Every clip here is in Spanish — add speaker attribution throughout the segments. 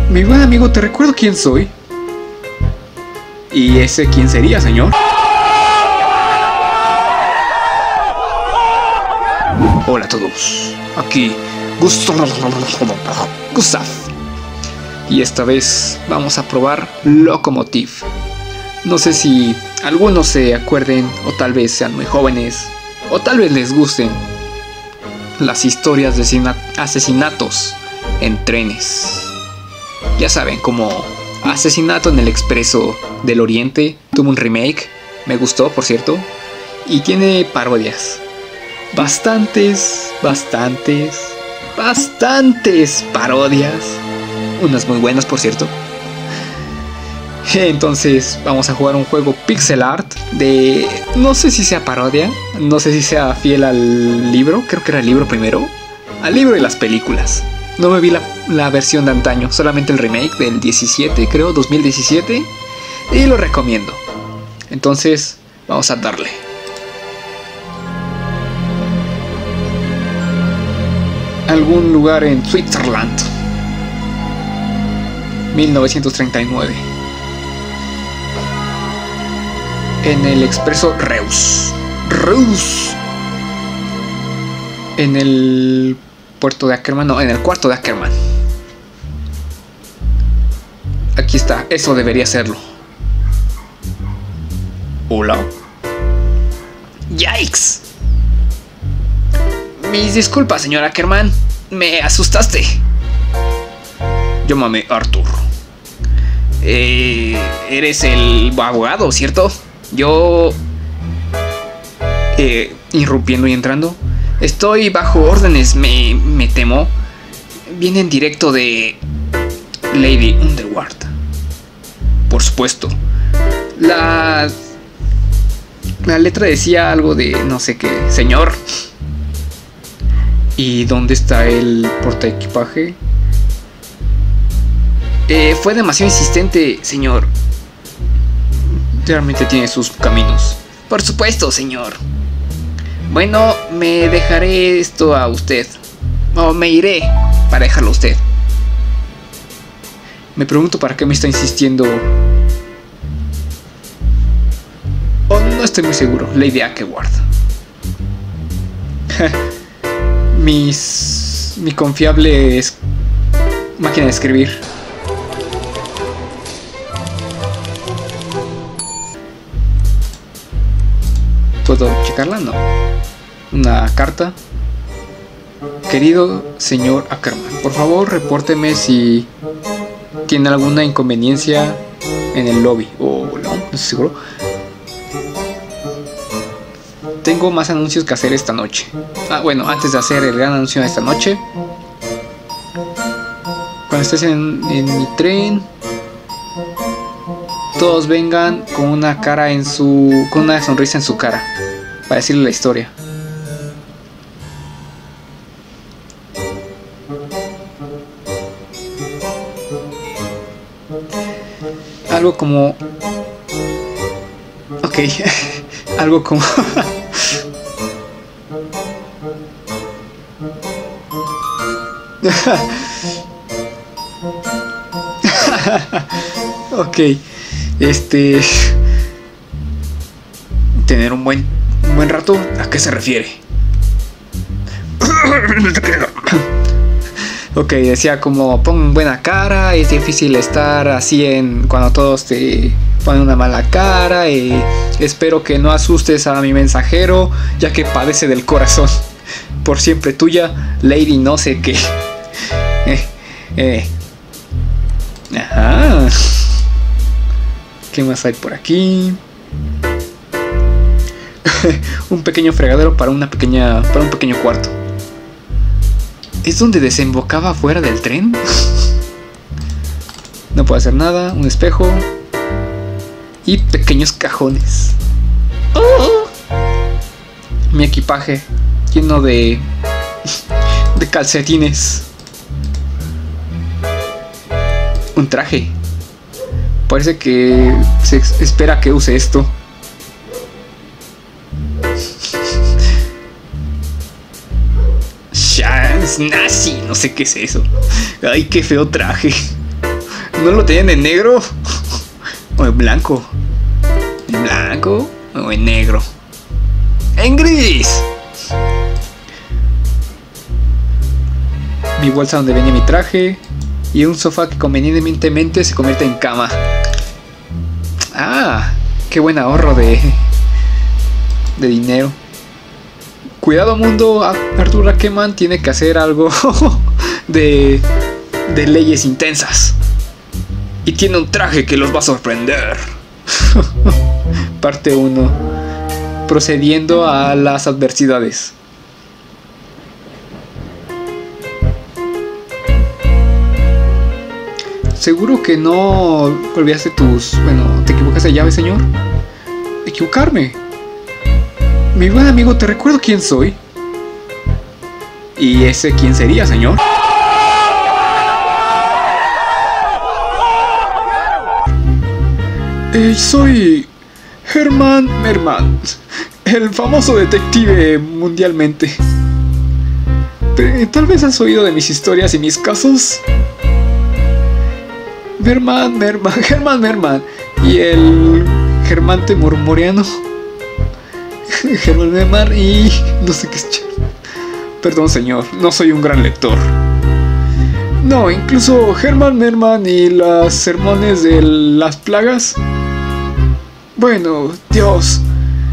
Speaker 1: Mi buen amigo, te recuerdo quién soy. ¿Y ese quién sería, señor? Hola a todos, aquí Gustav. Y esta vez vamos a probar Locomotive. No sé si algunos se acuerden, o tal vez sean muy jóvenes, o tal vez les gusten las historias de asesinatos en trenes. Ya saben, como Asesinato en el Expreso del Oriente, tuvo un remake, me gustó por cierto, y tiene parodias. Bastantes parodias. Unas muy buenas por cierto. Entonces vamos a jugar un juego pixel art de... no sé si sea parodia, no sé si sea fiel al libro, creo que era el libro primero, al libro de las películas. No me vi la versión de antaño, solamente el remake del 17, creo, 2017, y lo recomiendo. Entonces vamos a darle. Algún lugar en Switzerland, 1939. En el expreso Reus. En el puerto de Ackerman, no, en el cuarto de Ackerman. Aquí está, eso debería serlo. Hola. Yikes. Mis disculpas, señor Ackerman. Me asustaste. Llámame Arthur. Eres el abogado, ¿cierto? Yo... irrumpiendo y entrando. Estoy bajo órdenes, me temo. Vienen directo de Lady Underwood. Por supuesto. La letra decía algo de no sé qué. Señor. ¿Y dónde está el portaequipaje? Fue demasiado insistente, señor. Realmente tiene sus caminos. Por supuesto, señor. Bueno, me dejaré esto a usted. O me iré para dejarlo a usted. Me pregunto para qué me está insistiendo. Oh, no estoy muy seguro. Lady Underwood. Mi confiable máquina de escribir. ¿Puedo checarla? No. Una carta. Querido señor Ackerman, por favor repórteme si tiene alguna inconveniencia en el lobby. O no estoy seguro. Tengo más anuncios que hacer esta noche. Bueno, antes de hacer el gran anuncio de esta noche, cuando estés en mi tren, todos vengan con una cara con una sonrisa en su cara para decirle la historia. Algo como... ok. Algo como... ok. Tener un buen rato, ¿a qué se refiere? Ok, decía como pon buena cara, es difícil estar así cuando todos te ponen una mala cara, y espero que no asustes a mi mensajero, ya que padece del corazón. Por siempre tuya, Lady no sé qué. Ajá. ¿Qué más hay por aquí? Un pequeño fregadero para un pequeño cuarto. ¿Es donde desembocaba fuera del tren? No puedo hacer nada. Un espejo. Y pequeños cajones. Mi equipaje lleno de calcetines. Un traje. Parece que se espera que use esto. Chance nazi, no sé qué es eso. Ay, qué feo traje. ¿No lo tenían en negro? ¿O en blanco? ¿En blanco o en negro? ¡En gris! Mi bolsa donde venía mi traje. Y un sofá que convenientemente se convierte en cama. ¡Ah! ¡Qué buen ahorro de dinero! Cuidado mundo, Arthur Ackerman tiene que hacer algo de leyes intensas. Y tiene un traje que los va a sorprender. Parte 1. Procediendo a las adversidades. ¿Seguro que no olvidaste tus... Bueno, ¿te equivocaste de llave, señor? ¿Equivocarme? Mi buen amigo, ¿te recuerdo quién soy? ¿Y ese quién sería, señor? Soy Herman Merman, el famoso detective mundialmente. ¿Tal vez has oído de mis historias y mis casos? Herman Merman y el Germante Murmuriano. Herman Merman y... no sé qué es. Perdón, señor, no soy un gran lector. No, incluso Herman Merman y los sermones de las plagas. Bueno, Dios.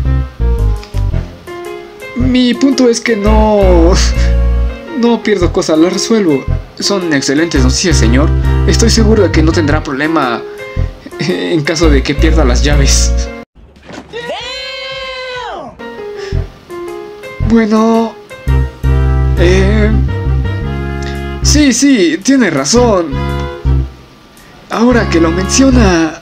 Speaker 1: Mi punto es que no pierdo cosas, las resuelvo. Son excelentes noticias, señor. Estoy seguro de que no tendrá problema en caso de que pierda las llaves. Bueno... Sí, tiene razón. Ahora que lo menciona...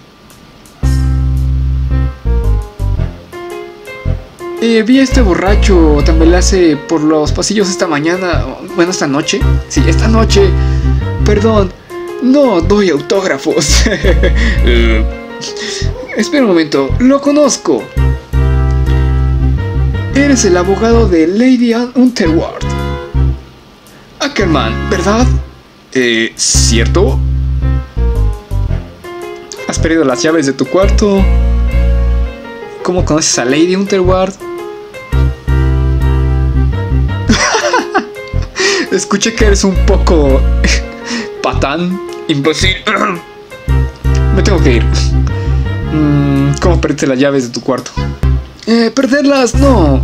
Speaker 1: vi a este borracho tambalearse por los pasillos esta mañana. Bueno, esta noche. Sí, esta noche. Perdón, no doy autógrafos. Espera un momento, lo conozco. Eres el abogado de Lady Anne Underwood. Ackerman, ¿verdad? ¿Cierto? ¿Has perdido las llaves de tu cuarto? ¿Cómo conoces a Lady Underwood? Escuché que eres un poco... patán, imbécil. Me tengo que ir. ¿Cómo perdiste las llaves de tu cuarto? Perderlas, no.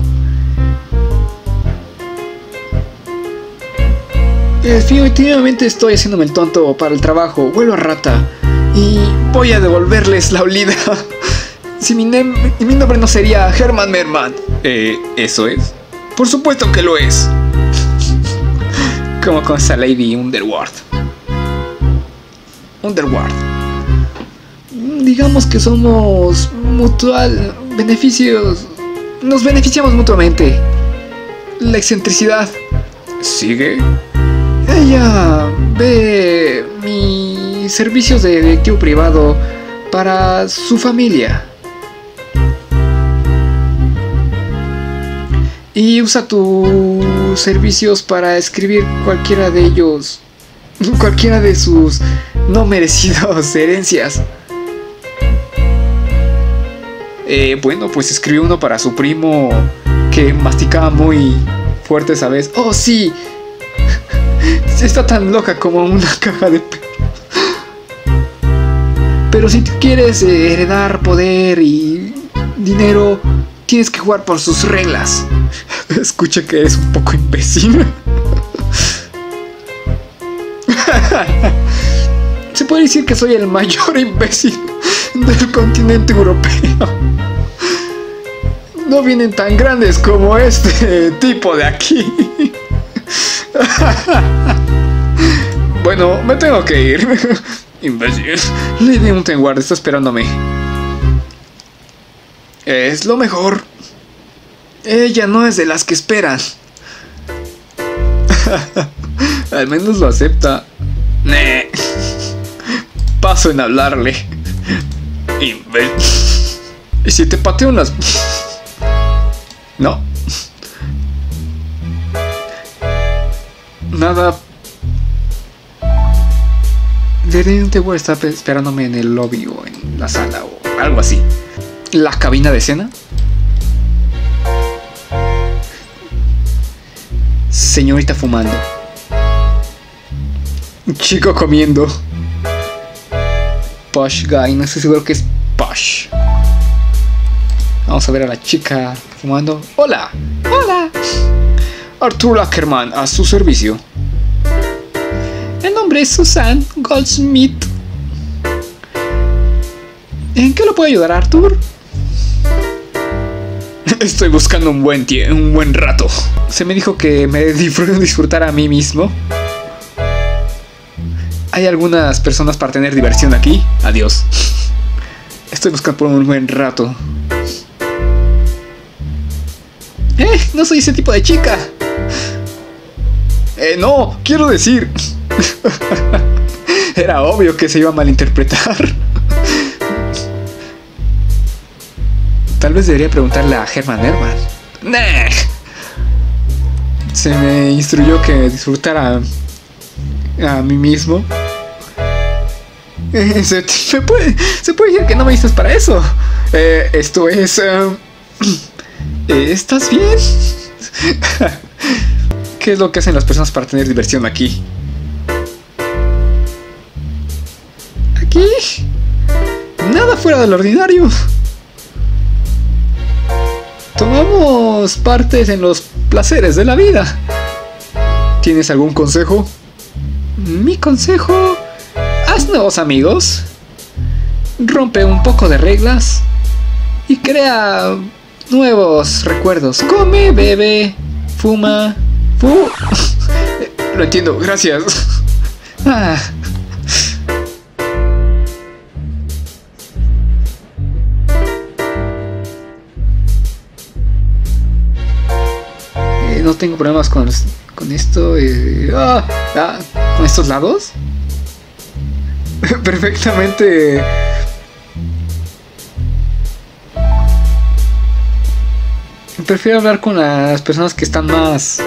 Speaker 1: Definitivamente estoy haciéndome el tonto para el trabajo. Vuelvo a rata y voy a devolverles la olida. Si mi nombre no sería Herman Merman. ¿Eso es? Por supuesto que lo es. ¿Cómo con esa Lady Underwood? Digamos que somos beneficios. Nos beneficiamos mutuamente. La excentricidad. ¿Sigue? Ella ve mis servicios de detective privado para su familia. Y usa tus servicios para escribir cualquiera de ellos. Cualquiera de sus no merecidas herencias. Bueno, pues escribió uno para su primo que masticaba muy fuerte esa vez. ¡Oh, sí! Está tan loca como una caja de perro. Pero si tú quieres heredar poder y dinero, tienes que jugar por sus reglas. Escucha que es un poco imbécil. Se puede decir que soy el mayor imbécil del continente europeo. No vienen tan grandes como este tipo de aquí. Bueno, me tengo que ir. Imbécil. Lady Underwood está esperándome. Es lo mejor. Ella no es de las que esperan. Al menos lo acepta. Paso en hablarle. ¿Y si te pateo en las... No. Deberían de estar esperándome en el lobby o en la sala o algo así. La cabina de cena. Señorita fumando. Chico comiendo. Posh guy, no estoy seguro que es posh. Vamos a ver a la chica fumando. Hola. Hola. Arthur Ackerman, a su servicio. El nombre es Susan Goldsmith. ¿En qué lo puedo ayudar, Arthur? Estoy buscando un buen rato. Se me dijo que me disfrutar a mí mismo. ¿Hay algunas personas para tener diversión aquí? Adiós. Estoy buscando por un buen rato. No soy ese tipo de chica. No, quiero decir. Era obvio que se iba a malinterpretar. Tal vez debería preguntarle a Herman Herman. ¡Nah! Se me instruyó que disfrutara a mí mismo. Se puede decir que no me dices para eso. Esto es... ¿Estás bien? ¿Qué es lo que hacen las personas para tener diversión aquí? ¿Aquí? Nada fuera del ordinario. Tomamos partes en los placeres de la vida. ¿Tienes algún consejo? Mi consejo... Haz nuevos amigos. Rompe un poco de reglas. Y crea nuevos recuerdos. Come, bebe, fuma. Lo entiendo, gracias. No tengo problemas con esto. ¿Con estos lados? Perfectamente. Prefiero hablar con las personas que están más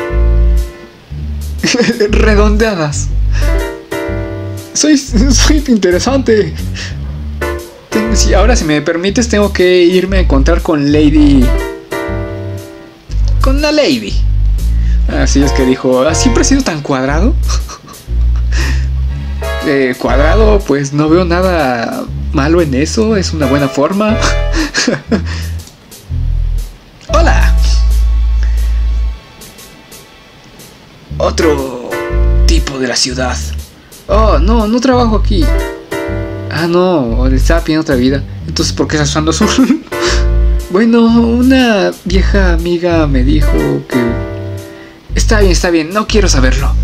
Speaker 1: redondeadas. Soy interesante. Ahora, si me permites, tengo que irme a encontrar con Lady. Con la Lady. Así es que dijo, ¿siempre ha sido tan cuadrado? Cuadrado, pues no veo nada malo en eso. Es una buena forma. Hola. Otro tipo de la ciudad. Oh, no trabajo aquí. No, le estaba pidiendo otra vida. Entonces, ¿por qué estás usando azul? Bueno, una vieja amiga me dijo que... Está bien, no quiero saberlo.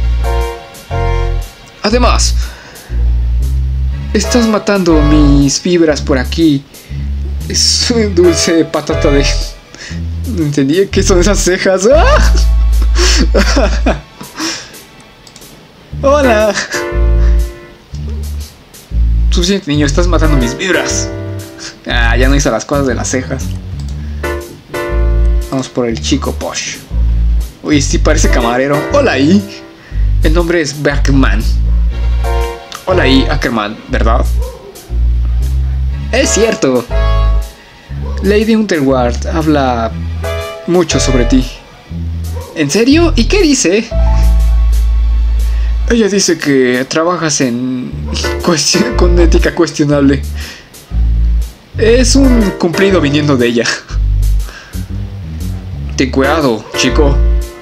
Speaker 1: Además, estás matando mis fibras por aquí. Es un dulce patata de... No entendí qué son esas cejas. Hola. Suficiente, niño, estás matando mis vibras. Ya no hice las cosas de las cejas. Vamos por el chico Posh. Uy, sí parece camarero. Hola ahí. El nombre es Bergman. Hola ahí, Ackerman, ¿verdad? Es cierto. Lady Underwood habla mucho sobre ti. ¿En serio? ¿Y qué dice? Ella dice que trabajas con ética cuestionable. Es un cumplido viniendo de ella. Ten cuidado, chico.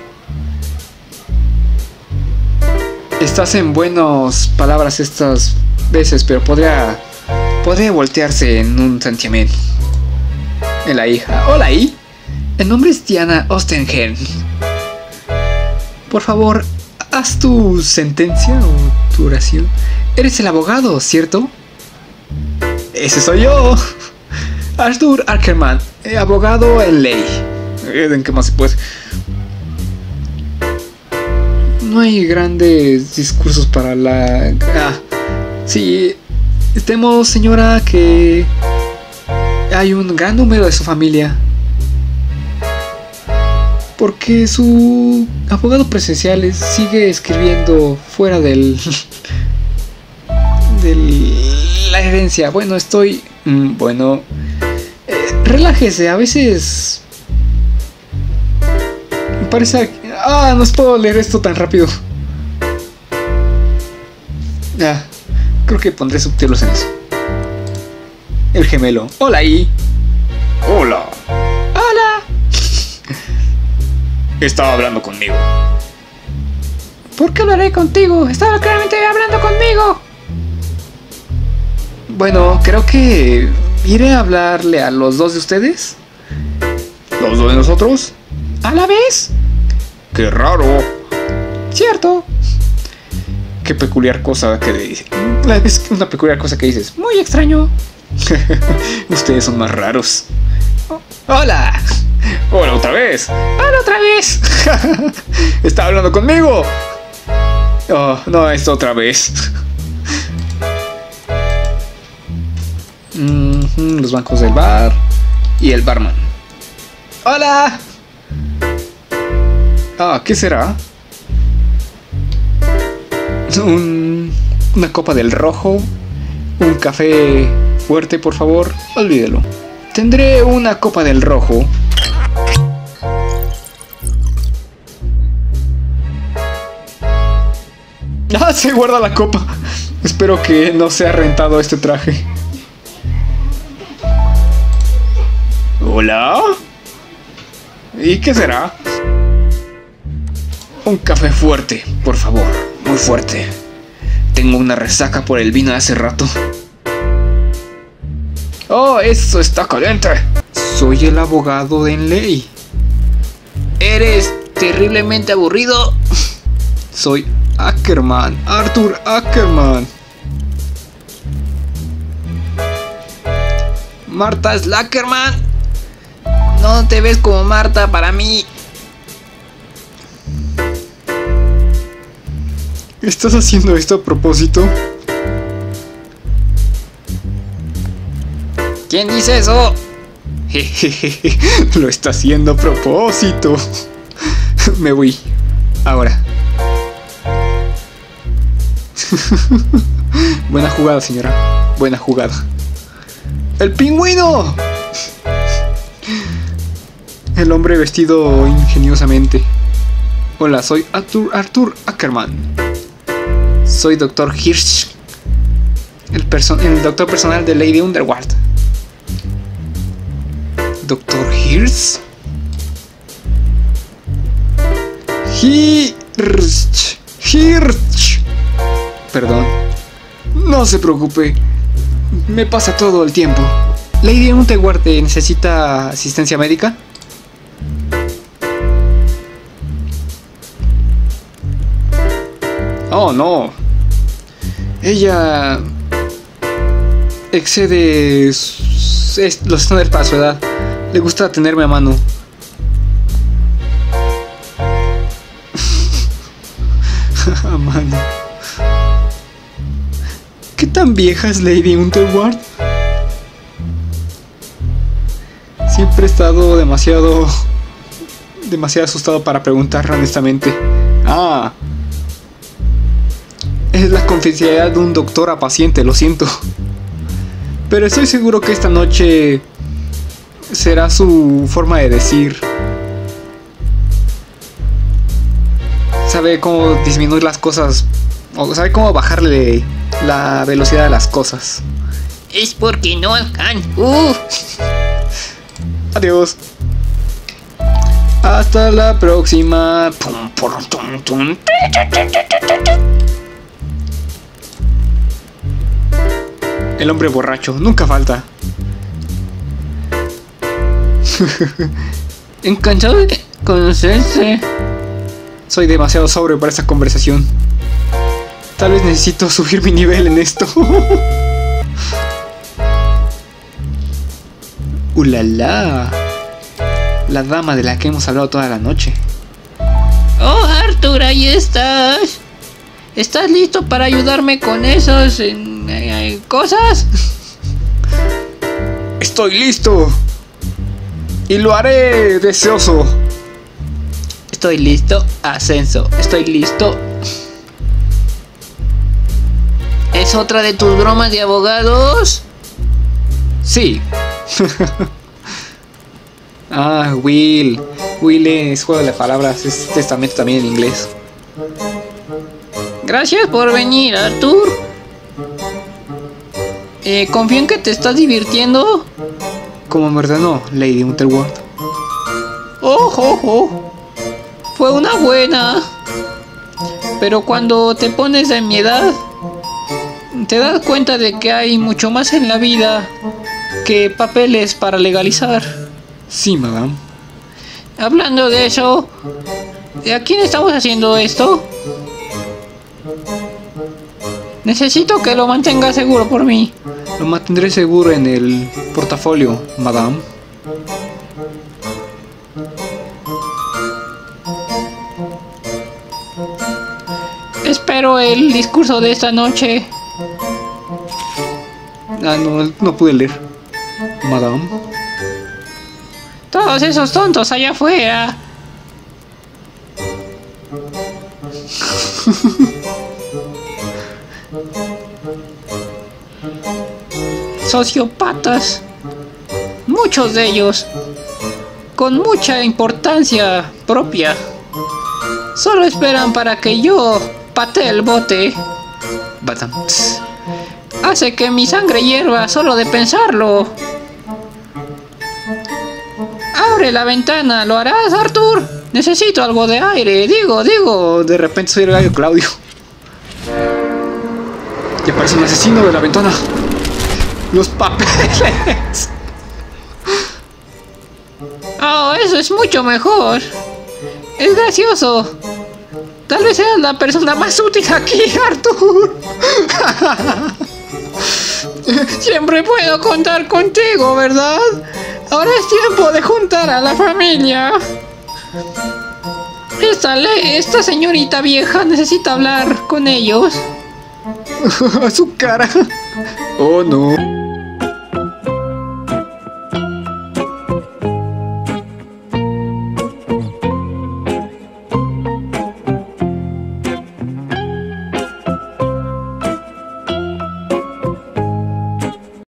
Speaker 1: Estás en buenas palabras estas veces, pero podría voltearse en un santiamén. En la hija. Hola ahí. El nombre es Diana Ostenhen. Por favor, haz tu sentencia o tu oración. Eres el abogado, ¿cierto? Ese soy yo. Arthur Ackerman, abogado en ley. ¿En qué más se puede? No hay grandes discursos para la... sí, temo, señora, que hay un gran número de su familia. Porque su abogado presencial sigue escribiendo fuera del... de la herencia. Bueno, estoy... bueno... relájese, a veces... me parece... no puedo leer esto tan rápido. Creo que pondré subtítulos en eso. El gemelo. Hola ahí.
Speaker 2: Hola.
Speaker 1: Hola.
Speaker 2: Estaba hablando conmigo.
Speaker 1: ¿Por qué hablaré contigo? Estaba claramente hablando conmigo. Bueno, creo que iré a hablarle a los dos de ustedes.
Speaker 2: ¿Los dos de nosotros?
Speaker 1: ¿A la vez?
Speaker 2: ¡Qué raro!
Speaker 1: Cierto.
Speaker 2: Qué peculiar cosa que dices.
Speaker 1: Es una peculiar cosa que dices. Muy extraño.
Speaker 2: Ustedes son más raros.
Speaker 1: ¡Hola!
Speaker 2: ¡Hola otra vez!
Speaker 1: ¡Hola otra vez!
Speaker 2: ¿Está hablando conmigo? Oh, no, es otra vez.
Speaker 1: Los bancos del bar y el barman. ¡Hola!
Speaker 2: ¿Qué será?
Speaker 1: Una copa del rojo. Un café fuerte, por favor. Olvídelo. Tendré una copa del rojo. Se guarda la copa. Espero que no sea rentado este traje.
Speaker 2: ¿Hola? ¿Y qué será?
Speaker 1: Un café fuerte, por favor. Muy fuerte. Tengo una resaca por el vino de hace rato.
Speaker 2: ¡Oh, eso está caliente!
Speaker 1: Soy el abogado de ley.
Speaker 3: ¿Eres terriblemente aburrido?
Speaker 1: Soy Ackerman, Arthur Ackerman.
Speaker 3: Marta Slackerman. No te ves como Marta para mí.
Speaker 1: ¿Estás haciendo esto a propósito?
Speaker 3: ¿Quién dice eso?
Speaker 1: Jejeje, lo está haciendo a propósito. Me voy. Ahora. Buena jugada, señora. Buena jugada. ¡El pingüino! El hombre vestido ingeniosamente. Hola, soy Arthur Ackerman. Soy Dr. Hirsch. El doctor personal de Lady Underworld. ¿Dr. Hirsch? Hirsch. Perdón. No se preocupe. Me pasa todo el tiempo. Lady Underworld necesita asistencia médica. Oh, no. Ella excede los estándares para su edad. Le gusta tenerme a mano. A mano. ¿Qué tan vieja es Lady Underworld? Siempre he estado demasiado asustado para preguntar honestamente. Es la confidencialidad de un doctor a paciente, lo siento. Pero estoy seguro que esta noche será su forma de decir. Sabe cómo disminuir las cosas, o sabe cómo bajarle la velocidad de las cosas.
Speaker 3: Es porque no alcanzo.
Speaker 1: Adiós. Hasta la próxima. El hombre borracho, nunca falta.
Speaker 3: Encantado de conocerse.
Speaker 1: Soy demasiado sobrio para esta conversación. Tal vez necesito subir mi nivel en esto. ¡Ulala! La dama de la que hemos hablado toda la noche.
Speaker 3: Oh, Arthur, ahí estás. ¿Estás listo para ayudarme con esas cosas?
Speaker 1: Estoy listo. Y lo haré deseoso.
Speaker 3: Estoy listo, ascenso. Estoy listo. ¿Es otra de tus bromas de abogados?
Speaker 1: Sí. Ah, Will. Will es juego de palabras, es testamento también en inglés.
Speaker 3: Gracias por venir, Arthur. Confío en que te estás divirtiendo.
Speaker 1: Como en verdad no, Lady Unterworld.
Speaker 3: Oh. Fue una buena. Pero cuando te pones en mi edad, te das cuenta de que hay mucho más en la vida que papeles para legalizar.
Speaker 1: Sí, madame.
Speaker 3: Hablando de eso, ¿a quién estamos haciendo esto? Necesito que lo mantenga seguro por mí.
Speaker 1: Lo mantendré seguro en el portafolio, madame.
Speaker 3: Espero el discurso de esta noche.
Speaker 1: Ah, no pude leer. Madame.
Speaker 3: Todos esos tontos allá afuera. Sociópatas. Muchos de ellos. Con mucha importancia propia. Solo esperan para que yo patee el bote.
Speaker 1: Madame.
Speaker 3: Hace que mi sangre hierva solo de pensarlo. Abre la ventana, ¿lo harás, Arthur? Necesito algo de aire, digo.
Speaker 1: De repente soy el gallo Claudio. Y aparece un asesino de la ventana. Los papeles.
Speaker 3: Oh, eso es mucho mejor. Es gracioso. Tal vez seas la persona más útil aquí, Arthur. Siempre puedo contar contigo, ¿verdad? Ahora es tiempo de juntar a la familia. Esta señorita vieja necesita hablar con ellos.
Speaker 1: A su cara. Oh, no.